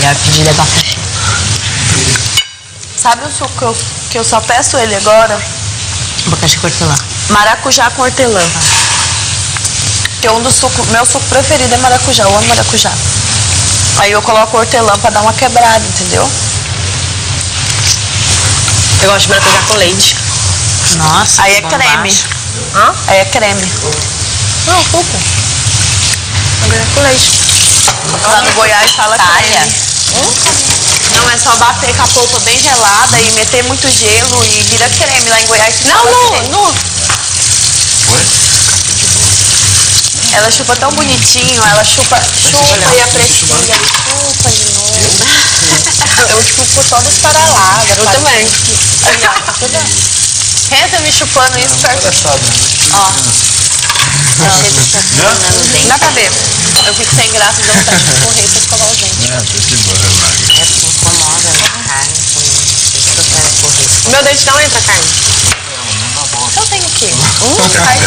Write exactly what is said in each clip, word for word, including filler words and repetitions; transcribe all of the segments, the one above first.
melhor pedir abacaxi. Sabe o suco que eu, que eu só peço ele agora? Abacaxi com hortelã. Maracujá com hortelã. Porque um dos sucos, meu suco preferido é maracujá, eu amo maracujá. Aí eu coloco hortelã pra dar uma quebrada, entendeu? Eu gosto de maracujá com leite. Nossa, aí é creme. Hã? Aí é creme. Não, suco. Maracujá com leite. Lá no Goiás fala creme. Hum? Não, é só bater com a polpa bem gelada e meter muito gelo e vira creme. Lá em Goiás se Não, fala não, não. Ela chupa tão bonitinho, ela chupa, chupa e aprecia, chupa de novo. Eu chupo todos para lá. Eu também. Aí, ó, tá tudo. Renta me chupando isso perto. Ó. Não, dá pra ver. Eu fico sem graça de vontade de correr pra escovar o dente. É, tô de boa, Maria. É porque incomoda a carne, por isso que eu quero correr. O meu dente não entra carne. Então tem o quê? Um, faz.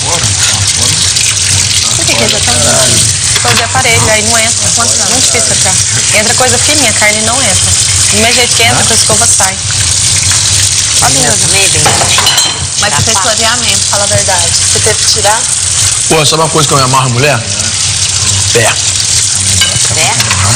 Por que que já tá coisa de aparelho, aí não entra. Muito difícil entrar. Entra coisa fininha, carne não entra. Do mesmo jeito que entra, com a escova sai. Olha, mas você fez clareamento, fala a verdade. Você teve que tirar? Pô, sabe uma coisa que eu me amarro, mulher? Pé. Pé?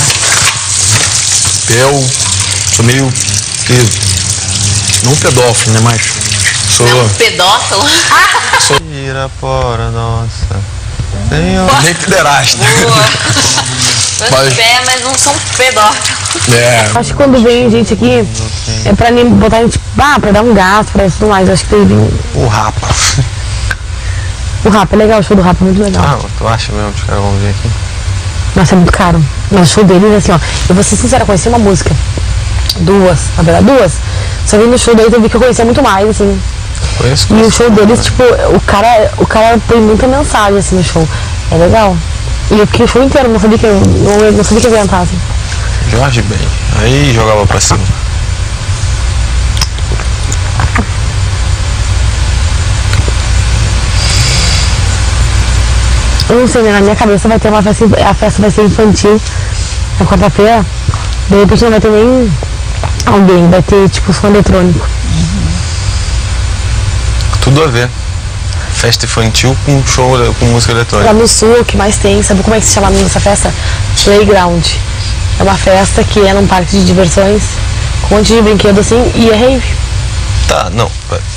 Pé, eu sou meio que... Não pedófilo, né? Mas sou... Não, pedófilo? Sou... Pirapora, nossa. Nem pederasta. Mas... pé, mas não são pedófilos. É. Acho que quando vem gente aqui, é pra botar a gente, ah, pra dar um gasto, pra isso tudo mais. Acho que teve um... O Rapa. O Rapa é legal, o show do Rapa é muito legal. Ah, tu acha mesmo que os caras vão vir aqui? Nossa, é muito caro. Mas o show deles, assim, ó, eu vou ser sincera, conheci uma música. Duas, na verdade, duas. Só que no show deles eu vi que eu conhecia muito mais, assim. Conheço, e conheço, o show deles, tipo, o cara, o cara tem muita mensagem, assim, no show. É legal. E eu fiquei o show inteiro, não sabia que eu, não, não sabia que ia cantar, assim. Jorge Ben. Aí jogava pra cima. Eu não sei, né? Na minha cabeça vai ter uma festa, a festa vai ser infantil na quarta-feira. De repente não vai ter nem alguém, vai ter tipo som eletrônico. Tudo a ver. Festa infantil com show com música eletrônica. Lá no sul, o que mais tem, sabe como é que se chama essa festa? Playground. É uma festa que é num parque de diversões, com um monte de brinquedo assim, e é rave. Tá, não.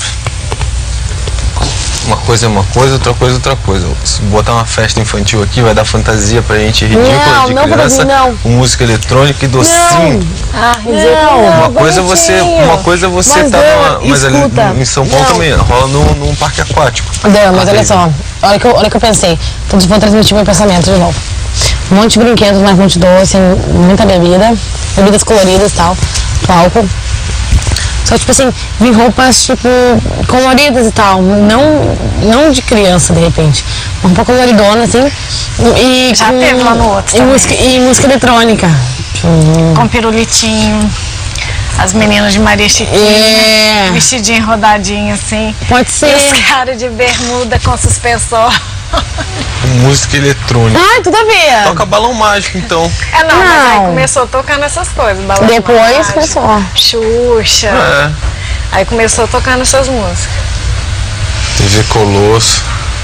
Uma coisa é uma coisa, outra coisa é outra coisa. Se botar uma festa infantil aqui, vai dar fantasia pra gente ridícula não, de não criança, não. com música eletrônica e docinho. Não. Ah, não, uma coisa é você, uma coisa é você mas tá é, numa, mas ali em São Paulo não. também rola num, num parque aquático. Não, mas olha só, olha que eu, olha que eu pensei, todos vão transmitir meu pensamento de novo. Um monte de brinquedos, mais um monte de doce, muita bebida, bebidas coloridas e tal, álcool. Só, tipo assim, vi roupas, tipo, coloridas e tal. Não, não de criança, de repente. Uma roupa coloridona, assim. E já com, teve lá no outro e música, e música eletrônica. Hum. Com pirulitinho. As meninas de Maria Chiquinha. É. Vestidinho rodadinho, assim. Pode ser. E os caras de bermuda com suspensor. Música eletrônica. Ai, tudo a ver. Toca balão mágico, então. É, não, não. mas aí começou tocando essas coisas. Balão Depois mágico, começou. Xuxa. É. Aí começou tocando essas músicas. T V Colosso.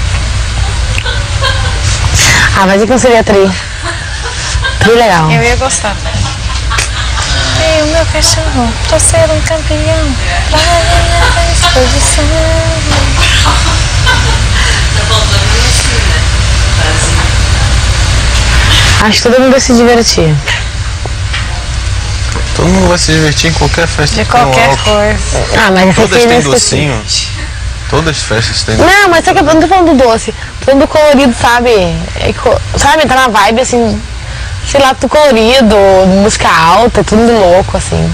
Ah, mas e que não seria tri? Tri legal. Eu ia gostar. E o meu cachorro, pra ser um campeão, pra ganhar a exposição. Acho que todo mundo vai se divertir. Todo mundo vai se divertir em qualquer festa. De qualquer álcool. coisa. Ah, mas todas têm docinho. docinho. Todas as festas têm docinho. Não, mas sabe que eu não tô falando do doce. Tô falando do colorido, sabe? É, sabe, tá na vibe assim, sei lá, tudo colorido, música alta, tudo louco, assim.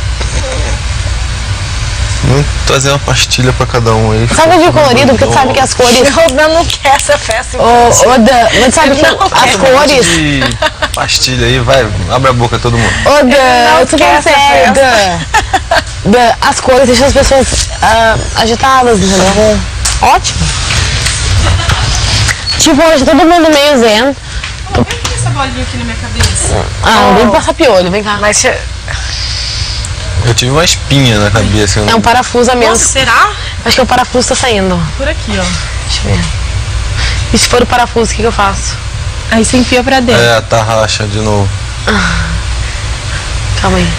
Vamos trazer uma pastilha pra cada um aí. Sabe de colorido? Porque tu sabe que as cores. Eu não quero essa festa. Ô, ô, Dan, mas sabe que as cores. De pastilha aí, vai, abre a boca todo mundo. Ô, Dan, eu tô falando sério, Dan. Dan, as cores deixam as pessoas uh, agitadas, entendeu? Ótimo. Tipo, hoje todo mundo meio zen. bolinha aqui na minha cabeça. Ah, oh. Vem passar piolho, vem cá. Mas eu tive uma espinha na cabeça. É um parafuso mesmo. Nossa, será? Acho que o parafuso tá saindo. Por aqui, ó. Deixa eu ver. E se for o parafuso, o que, que eu faço? Aí você enfia pra dentro. É, tá racha de novo. Ah. Calma aí.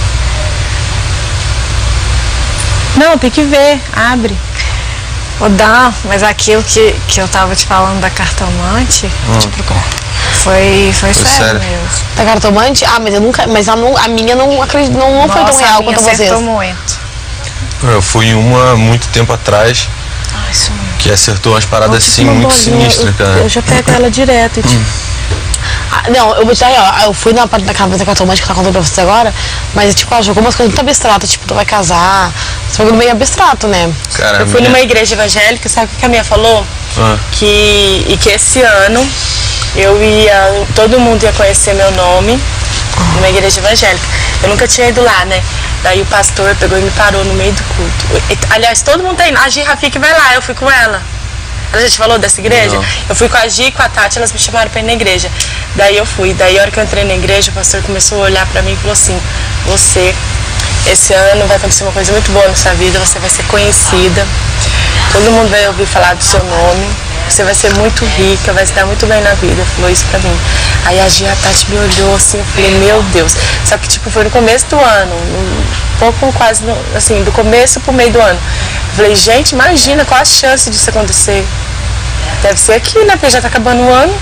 Não, tem que ver. Abre. Ô, Dan, mas aquilo que, que eu tava te falando da cartomante, hum. tipo, foi, foi, foi sério, sério mesmo. Da cartomante? Ah, mas eu nunca. Mas a, não, a minha não, acredito, não, não foi tão real quanto vocês. Acertou muito. Eu fui em uma há muito tempo atrás. Ah, isso mesmo. Que acertou umas paradas assim muito sinistras, cara. Eu já pego ela direto. Tipo. Hum. Ah, não, eu vou te dar, eu fui na parte da cabeça da cartomante que tá contando pra você agora, mas tipo, ela jogou umas coisas muito abstratas, tipo, tu vai casar, esse bagulho meio abstrato, né? Cara, eu fui minha... numa igreja evangélica, sabe o que a minha falou? Ah. Que, e que esse ano eu ia, todo mundo ia conhecer meu nome numa igreja evangélica. Eu nunca tinha ido lá, né? Daí o pastor pegou e me parou no meio do culto. Aliás, todo mundo tá indo, a Gi Rafik vai lá, eu fui com ela. A gente falou dessa igreja? Não. Eu fui com a Gi e com a Tati, elas me chamaram pra ir na igreja. Daí eu fui. Daí a hora que eu entrei na igreja, o pastor começou a olhar pra mim e falou assim: você, esse ano vai acontecer uma coisa muito boa na sua vida, você vai ser conhecida, todo mundo vai ouvir falar do seu nome, você vai ser muito rica, vai se dar muito bem na vida. Falou isso pra mim. Aí a Gi e a Tati me olhou assim, eu falei, meu Deus. Só que tipo, foi no começo do ano, um pouco quase, no, assim, do começo pro meio do ano. Eu falei, gente, imagina, qual a chance disso acontecer? Deve ser aqui, né? Porque já tá acabando o ano.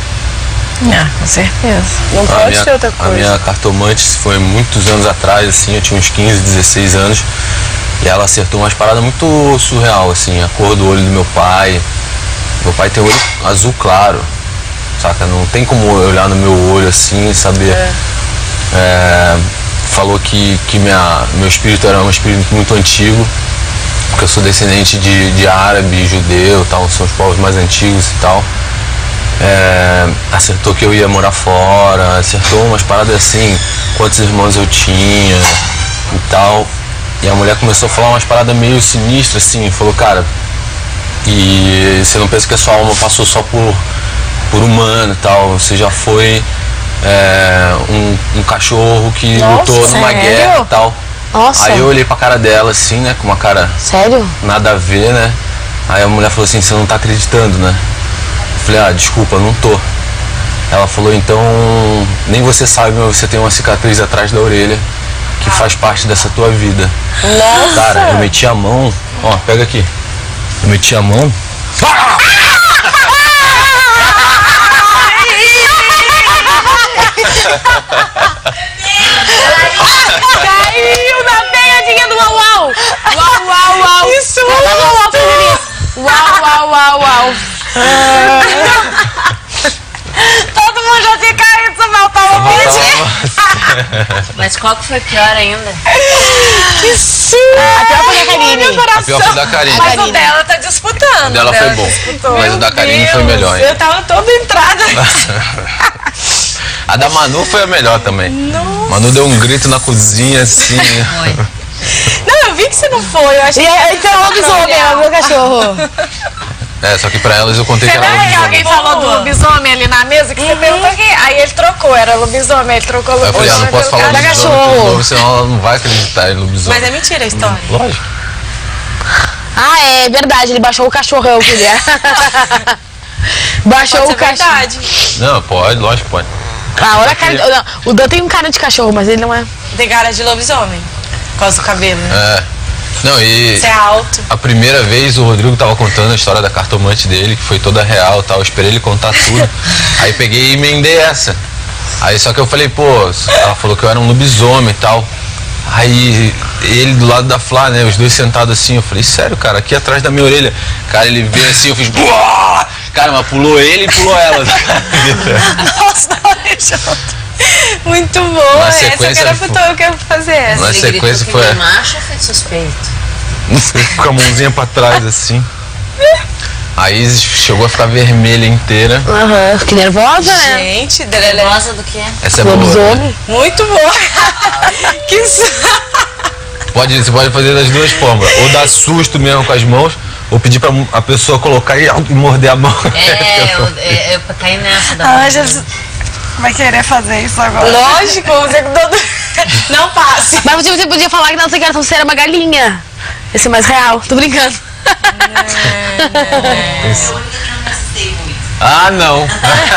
Ah, com certeza. Não a pode minha, ser outra coisa. A minha cartomante foi muitos anos atrás, assim, eu tinha uns quinze, dezesseis anos. E ela acertou umas paradas muito surreal, assim, a cor do olho do meu pai. Meu pai tem olho azul claro, saca? Não tem como eu olhar no meu olho assim e saber. É. É, falou que, que minha, meu espírito era um espírito muito antigo, porque eu sou descendente de, de árabe, judeu, tal, são os povos mais antigos e tal. É, acertou que eu ia morar fora, acertou umas paradas assim, quantos irmãos eu tinha e tal. E a mulher começou a falar umas paradas meio sinistras, assim, falou, cara, e você não pensa que a sua alma passou só por, por humano e tal, você já foi é, um, um cachorro que Nossa, lutou numa sério? guerra e tal. Nossa. Aí eu olhei pra cara dela assim, né, com uma cara... Sério? Nada a ver, né? Aí a mulher falou assim, você não tá acreditando, né? Eu falei, ah, desculpa, não tô. Ela falou, então, nem você sabe, mas você tem uma cicatriz atrás da orelha que faz parte dessa tua vida. Nossa! Cara, eu meti a mão, ó, pega aqui. Eu meti a mão. Caiu na pegadinha do uau uau! Uau uau uau! Isso! Uau uau uau uau! Todo mundo já tinha caído, só faltava o vídeo. Mas qual que foi pior ainda? Que susto! A pior foi da Karine. A pior foi da Karine. Mas o dela tá disputando. O dela foi bom, disputou. mas o da Karine foi melhor. Eu tava toda entrada. A da Manu foi a melhor também. Nossa. Manu deu um grito na cozinha assim. Foi. Não, eu vi que você não foi. Eu achei e aí, então, lobisomem, é o meu cachorro. É, só que pra elas eu contei você que era lobisomem. Alguém falou do lobisomem ali na mesa que uhum. Você perguntou aqui. Aí ele trocou, era lobisomem, ele trocou lobisomem. Eu falei, ah, não posso falar lobisomem, cachorro. senão ela não vai acreditar em lobisomem. Mas é mentira a história. Hum, lógico. Ah, é verdade, ele baixou o cachorrão que ele é. Baixou o cachorro. Não, pode, lógico, pode. Ah, olha a cara. Não, o Dan tem um cara de cachorro, mas ele não é. Tem cara de lobisomem. Por causa do cabelo, né? É. Não, e. Você é alto. A primeira vez o Rodrigo tava contando a história da cartomante dele, que foi toda real e tal. Eu esperei ele contar tudo. Aí peguei e emendei essa. Aí só que eu falei, pô, ela falou que eu era um lobisomem e tal. Aí ele do lado da Flá, né? Os dois sentados assim, eu falei, sério, cara, aqui atrás da minha orelha. Cara, ele veio assim, eu fiz. Buah! Cara, mas pulou ele e pulou ela. Nossa, muito bom. Na Essa eu quero, foi... eu quero fazer essa. Na ele sequência foi. Foi macho ou foi suspeito? Não sei, com a mãozinha pra trás assim. A Isis chegou a ficar vermelha inteira. Aham, uhum. Fiquei nervosa, né? Gente, nervosa do quê? Essa é boa. Né? Muito boa. Que pode, você pode fazer das duas formas. Ou dar susto mesmo com as mãos, ou pedir pra a pessoa colocar e, e morder a mão. É, eu, eu, eu caí nessa da ah, já... vai querer fazer isso agora. Lógico, você com todo... Não passe. Mas você podia falar que não sei que era, você era uma galinha. Esse é mais real. Tô brincando. Ah, não.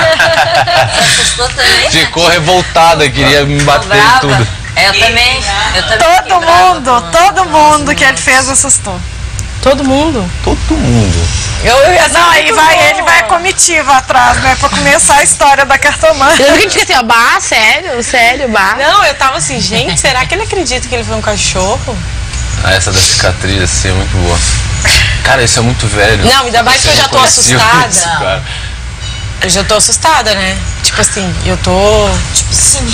Ficou revoltada, queria me bater e tudo. Eu também. Eu também Todo mundo, todo mundo que ele fez assustou. Todo mundo? Todo mundo. Eu, eu ia Não, aí vai, ele vai a comitiva atrás, né? Pra começar a história da cartomante. Eu fiquei assim, ó, bah, sério, sério, bah. Não, eu tava assim, gente, será que ele acredita que ele foi um cachorro? Ah, essa da cicatriz assim é muito boa. Cara, isso é muito velho. Não, ainda mais que eu já tô Conhecia assustada. isso, cara. Eu já tô assustada, né? Tipo assim, eu tô. Tipo assim.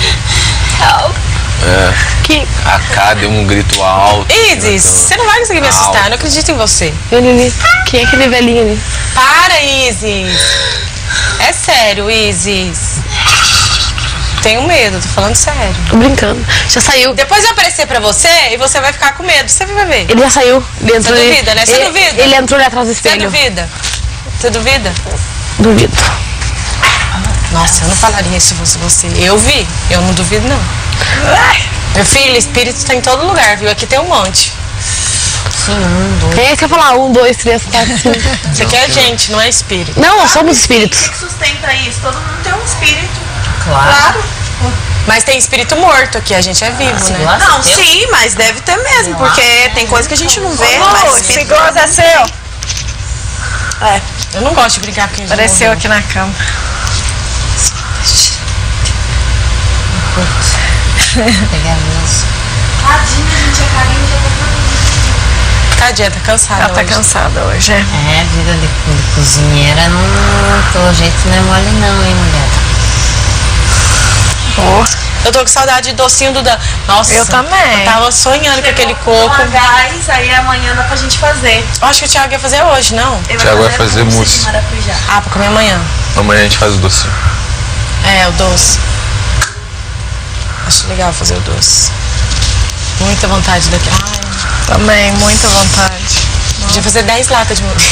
É. Que... A K deu um grito alto. Isis, você não vai conseguir me assustar, eu não acredito em você. Eu, Lili, quem é aquele velhinho ali? Para, Isis. É sério, Isis. Tenho medo, tô falando sério. Tô brincando. Já saiu. Depois eu aparecer pra você e você vai ficar com medo, você vai ver. Ele já saiu. Ele entrou Você ali- duvida, né? Você ele, duvida? Ele entrou ali atrás do Você espelho. duvida? Você duvida? Duvido. Nossa, eu não falaria isso se fosse você. Eu vi, eu não duvido não. Meu filho, espírito tá em todo lugar, viu? Aqui tem um monte. Sim, um, dois. É isso que eu ia falar. Um, dois, três, quatro, cinco. Isso aqui é gente, não é espírito. Não, nós somos espíritos. O que sustenta isso? Todo mundo tem um espírito. Claro. Mas tem espírito morto aqui, a gente é vivo, né? Nossa, Não, Deus. sim, mas deve ter mesmo, porque tem coisa que a gente não vê, Ô, mas esse espírito... gozo é seu. É. Eu não gosto de brincar com quem já Apareceu morreu. aqui na cama. Pegar mesmo. Tadinha, gente, a Karine já tá Tadinha, tá cansada Ela tá hoje. cansada hoje, é. É, vida de, de cozinheira não. Pelo jeito não é mole não, hein, mulher? Eu tô com saudade de docinho do Dan. Nossa, Eu também. Eu tava sonhando com aquele coco. uma gás, aí amanhã dá pra gente fazer. Eu acho que o Thiago ia fazer hoje, não? Ele Thiago vai fazer mousse mousse. de maracujá. Ah, pra comer amanhã. Amanhã a gente faz o docinho. É, o doce. Acho legal fazer o doce. Muita vontade daqui. Ai, Também, muita vontade. podia fazer dez latas de mousse.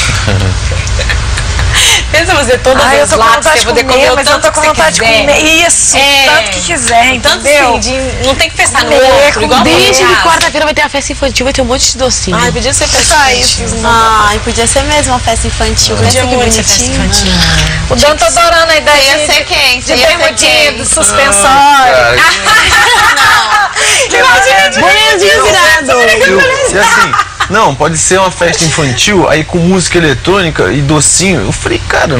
Pensa fazer todas Ai, eu as tô com latas, vontade você de poder comer, comer o mas eu tanto tô que com você vontade de quiser. comer. Isso, É. tanto que quiser, Tanto entendeu? assim, de, não tem que pensar no Comer, outro, igual Desde mulher. que quarta-feira vai ter a festa infantil, vai ter um monte de docinho. Ai, podia ser festa Só infantil. isso. Ai, podia ser mesmo uma festa infantil. Podia Pensa que muito ser festa bonitinho. infantil. O Dan tá adorando a ideia Ia de, ser quem? de Você ia ser bermudinha, quem? do suspensório. Bonezinho virado. Eu, e assim, não, pode ser uma festa infantil, aí com música eletrônica e docinho. Eu falei, cara,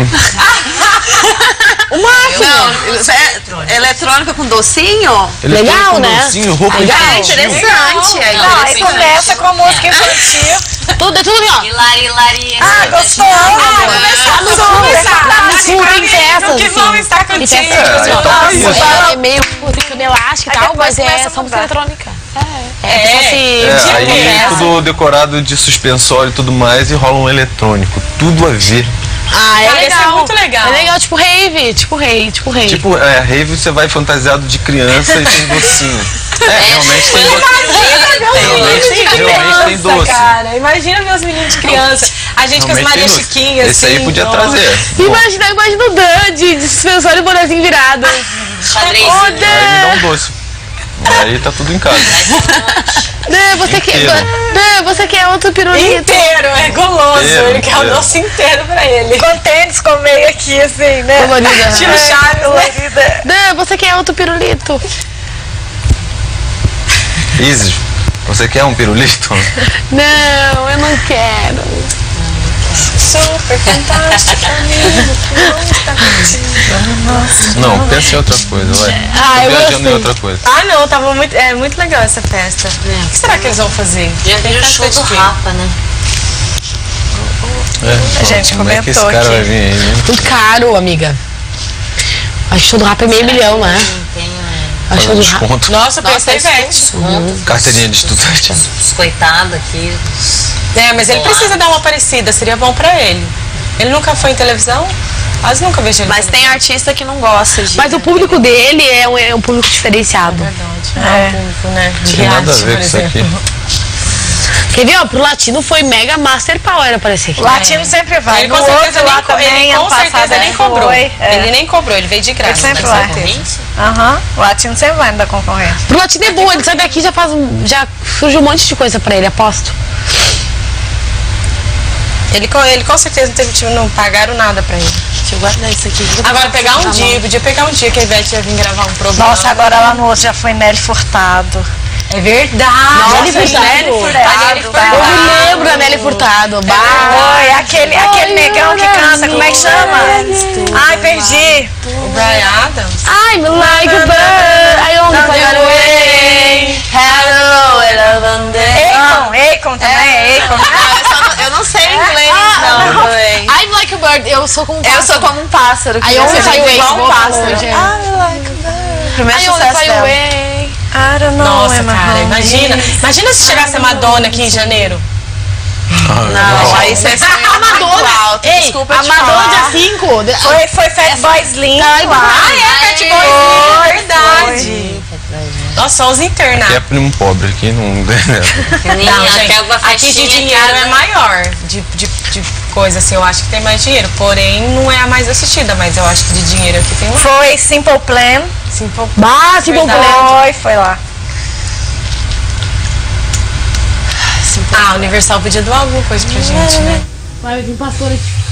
Não, isso é eletrônica com docinho? eletrônica Legal, com né? docinho, roupa Legal. É infantil. interessante. É Não, aí interessante. começa com a música infantil. Tudo, é tudo ali, ó. Hilari, hilari. Ah, gostou? Lá no sul tem festas, Que vão assim. estar Tem contigo. festas, É, tipo, então é isso. é, é meio cama elástica e Aí tal, depois mas é começa a só música mudar. eletrônica. É, É. é, como se fosse É, tipo aí festa. tudo decorado de suspensório e tudo mais e rola um eletrônico. Tudo a ver. Ah, é Cara, isso é legal. muito legal. É legal, tipo rave, tipo rave, tipo rave. Tipo, é, rave você vai fantasiado de criança e tem docinho. É, realmente tem doce. Realmente, realmente tem doce. Cara, imagina ver os meninos de criança. A gente com as Realmente Maria tem doce. Chiquinha, Esse assim. aí podia nossa. trazer. Imagina, imagina o Dan de, de suspensório e bonezinho virado. Xadrezinho. Ô, Aí me dá um Dan, doce. Aí tá tudo em casa. Dan, você quer, Inteiro. Dan, você quer outro pirulito? Inteiro, é goloso. Inteiro, ele quer o inteiro. doce inteiro pra ele. Com tênis com meio aqui, assim, né? Colorida. Tiro É, Chaves, né? colorida. Dan, você quer outro pirulito? Isis, você quer um pirulito? Não, eu não quero. Super fantástico, amigo. Não, pensa em outra coisa, vai. Ah, eu Tô viajando gostei. em outra coisa. Ah, não, tava muito, é muito legal essa festa. O que será que eles vão fazer? Já Tem viu o festa show de do quê? Rafa, né? É, A gente como é que esse comentou cara vai aqui. vir aí, né? Muito caro, amiga. Acho que o show do rap é meio milhão, né? Não tem, é, Acho que o Fazendo do rap. desconto. Nossa, pensa em Ivete. desconto. Carteirinha de estudante. Os coitados aqui. os- É, mas ele precisa dar uma parecida, seria bom pra ele. Ele nunca foi em televisão? Quase nunca vejo ele. Mas tem artista que não gosta de... Mas o público dele é um, é um público diferenciado. Verdade. É. Um público, né? De Tem nada a reality, ver por com isso exemplo. aqui. Quer ver, ó, pro Latino foi mega master power aparecer aqui. O Latino sempre vai. Ele No com certeza outro nem, lá co- também, ele, ano com certeza passado, nem ele cobrou. foi, é. Ele nem cobrou, ele veio de graça. Ele sempre com vai. certeza. Aham. O Latino sempre vai no da concorrência. Pro Latino é bom, ele sai daqui e já faz um, já surge um monte de coisa pra ele, aposto. Ele, co- ele com certeza não, teve, tipo, não pagaram nada pra ele. Deixa eu guardar isso aqui. Agora pegar um dia, podia pegar um dia que a Ivete ia vir gravar um programa. Nossa, agora lá no outro já foi Nelly Furtado. É verdade. Nelly Furtado. Nelly Furtado. A Nelly Eu Furtado. me lembro da Nelly Furtado. Bah. Oi, aquele, aquele negão que canta, como é que chama? Ai, perdi. O Brian Adams. I'm like a bird, I only fly away. Hello, hello, Akon, Akon também, é Akon. Eu não sei inglês, Ah, não, também. I'm like a bird, eu sou como um Eu pássaro. sou como um pássaro. I only fly away. igual um pássaro. Primeiro I only sucesso fly dela. away. I don't know, Nossa, Emma cara, Holmes. imagina. Imagina se chegasse a Madonna aqui em janeiro. Não, aí você sonha A Madonna, alto. ei, Desculpa a te Madonna falar. dia cinco. de- Foi, foi Fat Boy Slim. Ai, lá. Ah, é, Cat Boyzinho, é verdade. Nossa, só os Aqui internados. é primo pobre, aqui não. Não, gente, aqui de dinheiro é maior, de, de, de coisa assim, eu acho que tem mais dinheiro, porém não é a mais assistida, mas eu acho que de dinheiro aqui tem mais. Foi Simple Plan. Simple. Bah, se bom Verdade. Foi, foi lá. Ah, a Universal podia doar alguma coisa pra gente, né? Vai vir pastor aqui.